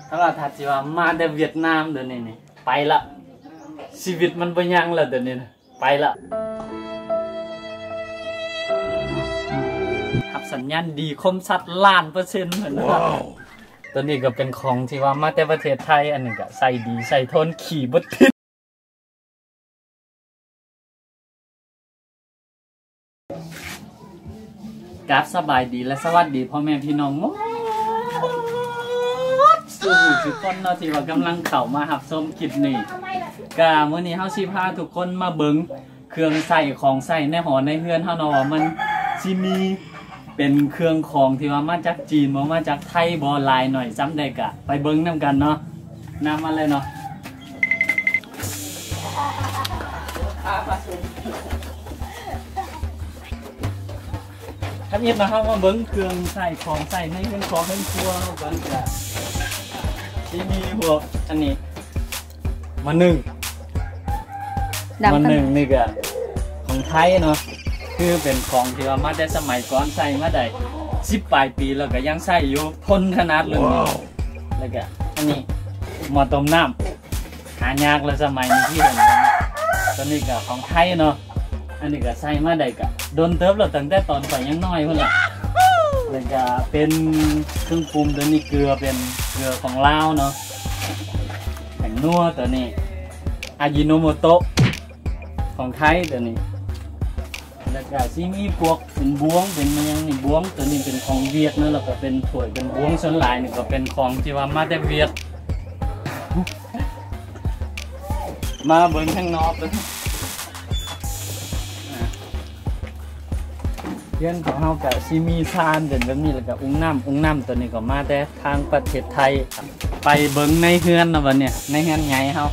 ถ้าเราทัดสิว่ามาแต่เวียดนามเดี๋ยวนี้นี่ไปละชีวิตมันบ่ยังละเดี๋ยวนี้ไปละครับสัญญาณดีคมชัดล้าน%เหมือนกันตัวนี้ก็เป็นของที่ว่ามาแต่ประเทศไทยอันนึงก็ใส่ดีใส่ทนขี่บดทิศกราบสบายดีและสวัสดีพ่อแม่พี่น้องสู่ทุกคนเนาะที่ว่ากำลังเข้ามารับชมคลิปนี้ก็มื้อนี้เฮาสิพาทุกคนมาเบิ่งเครื่องใส่ของใส่ในหอในเฮือนเฮาเนาะว่ามันสิมีเป็นเครื่องของที่ว่ามาจากจีนบ่มาจากไทยบ่หลายหน่อยซ้ำได้ก็ไปเบิ่งนำกันเนาะนำมาเลยเนาะครับนี่นะครับมาเบิ้งเครื่องใส่ของใส่ในเครื่องของเครื่องครัวกันจ้ะที่มีพวกอันนี้มาหนึ่งนี่ก็ของไทยเนาะคือเป็นของที่ว่ามาได้สมัยก่อนใส่มาได้10 ปลายปีแล้วก็ยังใส่อยู่ทนขนาดเลยแล้วก็อันนี้หม้อต้มน้ำหายากแล้วสมัยนี้ที่เห็นตอนนี้ก็ของไทยเนาะอันนี้ก็ใส่มาได้ก็โดนเติบแล้วตั้งแต่ตอนไปยังน้อยเพิ่นล่ะแล้วก็เป็นเครื่องปรุงตัวนี้เกลือเป็นเกลือของลาวเนาะแป้งนัวตัวนี้อายิโนโมโตะของไทยตัวนี้แล้วก็สิมีพวกเป็นบ้วงเป็นมันยังนี่บ้วงตัวนี้เป็นของเวียดเนาะแล้วก็เป็นถ้วยเป็นบ้วงส่วนหลายนี่ก็เป็นของที่ว่ามาแต่เวียด มาเบิ่งข้างนอกเลยเพื่อนของเรากับซิมีซานเด่นแบบนี้แล้วก็อุ้งน้ำตัวนี้ก็มาแต่ทางประเทศไทยไปเบิ้งในเฮือนนะวันนี้ในเฮือนใหญ่เขา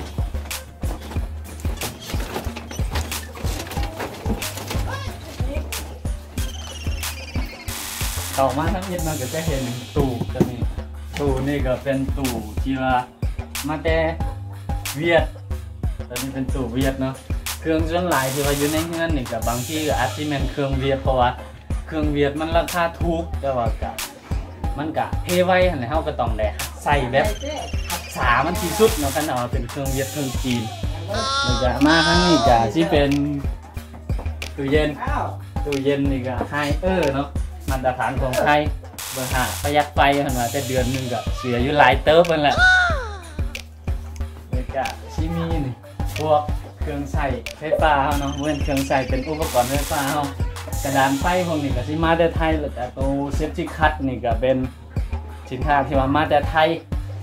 ต่อมาทั้งเย็นเราก็จะเห็นตู้ตัวนี้ตู้นี่ก็เป็นตู้ที่ว่ามาแต่เวียดตัวนี้เป็นตู้เวียดเนาะเครื่องส่วนหลายที่ว่าอยู่ในเฮือนนี่กับบางที่ก็อาจจะเป็นเครื่องเวียดเพราะว่าเครื่องเวียดมันราคาถูกแต่ว่าก็มันก็เพไว้หั่นแหละเฮาก็ต้องได้ใส่แบบรักษามันที่สุดเนาะกันเอาเป็นเครื่องเวียดเครื่องจีนแล้วก็มาครั้งนี้ก็สิเป็นตู้เย็นนี่ก็ไฮเนาะมาตรฐานของไทยเบอร์5ประหยัดไฟหั่นว่าแต่เดือนนึงก็เสียอยู่หลายเติบนั่นแหละแล้วก็สิมีนี่พวกเครื่องใส่ไฟฟ้าเนาะเหมือนเครื่องใส่เป็นอุปกรณ์ไฟฟ้าเฮากระดานไฟพวกนี้ก็สิมาแต่ไทยแล้วแต่ตัวเซฟตี้คัทนี่ก็เป็นสินค้าที่ว่ามาแต่ไทย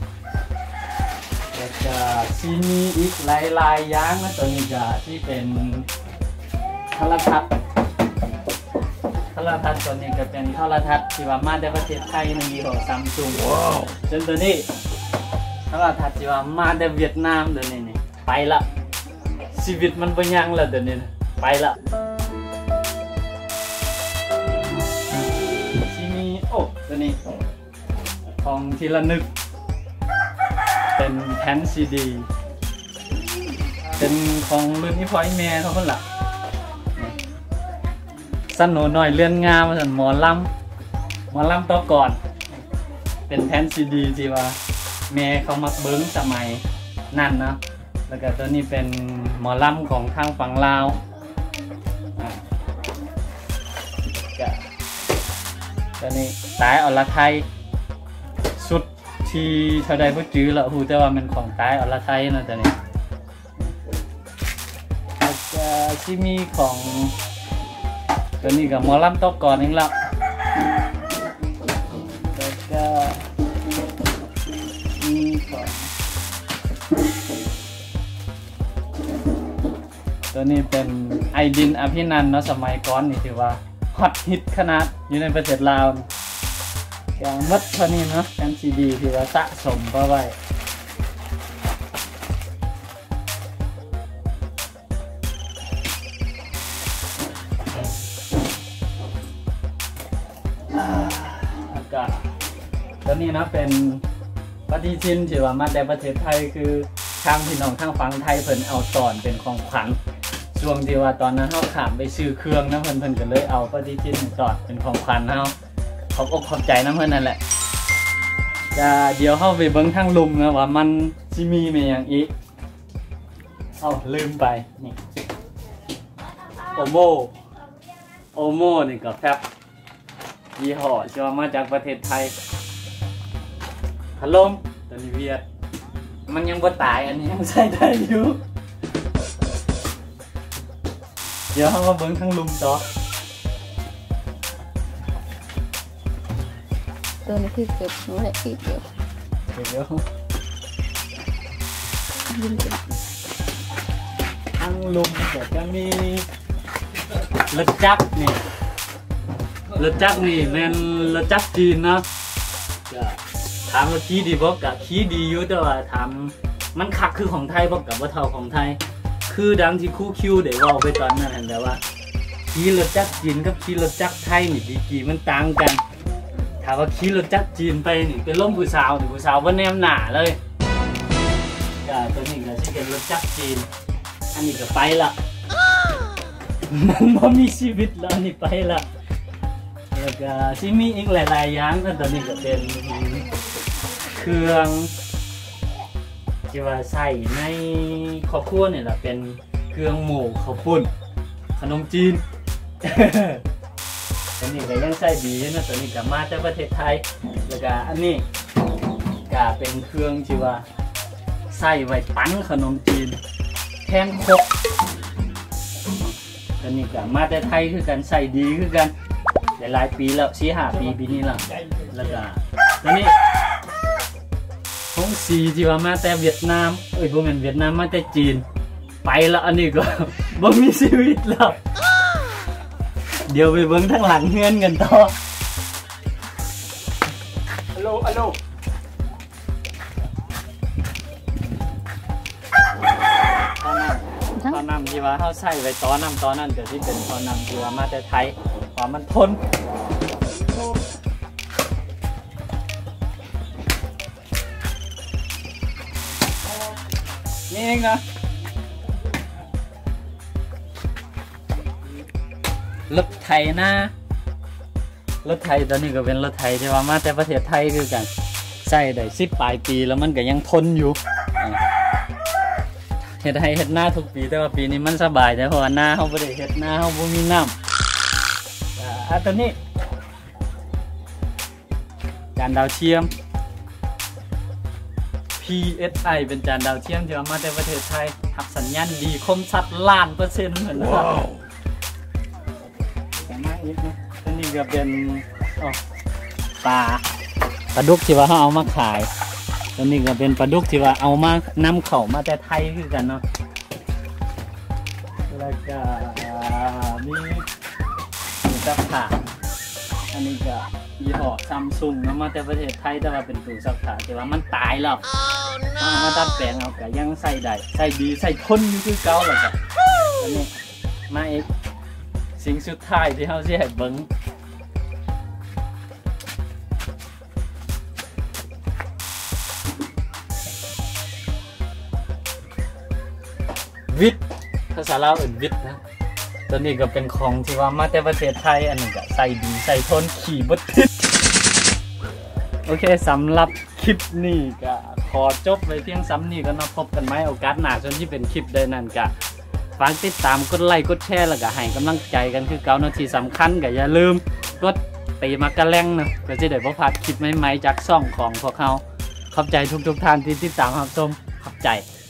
แล้วก็สิมีอีกหลายอย่างนะตัวนี้ก็ที่เป็นโทรทัศน์ตัวนี้ก็เป็นโทรทัศน์ที่ว่ามาแต่ประเทศไทยในยี่ห้อ Samsung ส่วนตัวนี้โทรทัศน์ที่ว่ามาแต่เวียดนามเดี๋ยวนี้นี่ไปละชีวิตมันบ่ยังแล้วเดี๋ยวนี้ไปละที่มีตัวนี้ของทีละนึกเป็นแผ่นซีดีเป็นของรุ่นอีพอยแม่เขาคนละสั้นหนูหน่อยเลื่อนงามสั่นหมอลำต่อก่อนเป็นแผ่นซีดีที่ว่าแม่เขามาเบิ้งสมัยนั่นนะแล้วก็ตัวนี้เป็นหมอลำของทางฝั่งลาวตัวนี้ตายอรไทยสุดที่เท่าใดบ่จื้อละฮู้แต่ว่ามันของตายอรไทยนะตัวนี้แล้วก็สิมีของตัวนี้กับหมอลำตกก่อนนึงละแล้วก็มีของตัวนี้เป็นไอดินอภินันท์เนาะสมัยก่อนนี่ถือว่าฮอตฮิตขนาดอยู่ในประเทศลาวอย่างมัดเท่านี้เนาะกันซีดีถือว่าสะสมเข้าไว้ก็ตัวนี้นะเป็นปฏิทินที่ว่ามาแต่ประเทศไทยคือทางพี่น้องทางฝั่งไทยเพิ่นเอาตอนเป็นของขวัญช่วงที่ว่าตอนนั้นเฮาขามไปซื้อเครื่องนะเพิ่นก็เลยเอาปฏิทินตอนเป็นของขวัญเฮาขอบอกขอบใจนะเพิ่นนั่นแหละจะเดี๋ยวเข้าไปเบิ้งทางลุมนะว่ามันสิมีแม่อย่างอีกลืมไปนี่โอโมนี่ก็แฟบยี่ห้อชื่อว่ามาจากประเทศไทยพัดลมตัวนี้เวียดมันยังบ่ตายอันนี้ยังใช้ได้อยู่เดี๋ยวเข้ามาเบิ้งทางลุมต่อตัวนี้คือเก็บไว้อีกเดียวยิงกันทางลุมก็จะมีรถจักรนี่เป็นรถจักรจีนเนาะถามว่าขี้ดีบ่กับขี้ดีอยู่แต่ว่าถามมันคักคือของไทยบ่กับว่าเท่าของไทยคือดังที่คู่คิวได้เว้าไปตอนนั้นแต่ว่าขี้รถจักรจีนกับขี้รถจักรไทยนี่ดีกี่มันต่างกันถามว่าขี่รถจักรจีนไปนี่เป็นล่มผู้สาวนี่ผู้สาวว่าแนมหนาเลยก็ตัวนี้ก็ที่เป็นรถจักรจีนอันนี้ก็ไปละมันไม่มีชีวิตแล้วนี่ไปละแล้วก็ที่มีอีกหลายๆอย่างก็ตัวนี้ก็เป็นเครื่องที่ว่าใส่ในครอบครัวเนี่ยแหละเป็นเครื่องหมูข้าวปุ้นขนมจีนตัวนี้ก็ยังใส่ดีนะตัวนี้ก็มาจากประเทศไทยแล้วก็อันนี้ก็เป็นเครื่องที่ว่าใส่ไว้ปั้นขนมจีนแทนครกตัวนี้ก็มาจากไทยคือกันใส่ดีคือกันหลายปีแล้ว4-5 ปีนี้แล้วแล้วก็ตัวนี้ของสีที่ว่ามาแต่เวียดนามบ่แม่นเวียดนามมาแต่จีนไปแล้วอันนี้ก็บ่มีชีวิตแล้วเดี๋ยวไปเบิ้งทางหลังเงื่อนกันต่อฮัลโหลตอนนั้นที่ว่าเขาใส่ไว้ตอนนั้นก็ที่เป็นตอนนั้นที่ว่ามาแต่ไทยความมันทนนี่เองนะรถไถนะรถไถตอนนี้ก็เป็นรถไถที่ว่ามาแต่ประเทศไทยคือกันใส่ได้10 ปลายปีแล้วมันก็ยังทนอยู่เฮ็ดให้เฮ็ดหน้าทุกปีแต่ว่าปีนี้มันสบายแต่เพราะว่าหน้าเขาไม่ได้เฮ็ดหน้าเขาบ่มีน้ำตัวนี้จานดาวเทียม PSI เป็นจานดาวเทียมที่ว่ามาแต่ประเทศไทยรับสัญญาณดีคมชัด1,000,000%เหมือนกันอีกนะอันนี้ก็เป็นปลาดุกที่ว่าเขาเอามาขายอันนี้ก็เป็นปลาดุกที่ว่าเอามานำเข้ามาแต่ไทยคือกันเนาะแล้วก็มีซักผ้าอันนี้ก็ยี่ห้อซัมซุงนำมาแต่ประเทศไทยแต่ว่าเป็นตู้ซักผ้าที่ว่ามันตายแล้วมาดัดแปลงเอาก็ยังใส่ได้ใส่ดีใส่ทนอยู่คือเก่าแล้วก็อันนี้มาอีกสิ่งสุดท้ายที่เขาสิให้เบิ่งวิทย์ภาษาลาวเอิ้นวิทย์นะตัวนี้ก็เป็นของที่ว่ามาแต่ประเทศไทยอันนี้ก็ใส่ดีใส่ทนขี่บ่ติดโอเคสำหรับคลิปนี้ก็ขอจบไว้เพียงซ้ำนี้ก็นับพบกันไหมโอกาสหน้าจนที่เป็นคลิปได้นั่นก็ฝากติดตามกดไลค์กดแชร์แล้วก็ให้กำลังใจกันคือเก่านาทีสำคัญก็อย่าลืมกดตีมากระแลงนะก็จะได้บ่พลาดคลิปใหม่ๆจากช่องของพวกเขาขอบใจทุกท่านที่ติดตามรับชมขอบใจ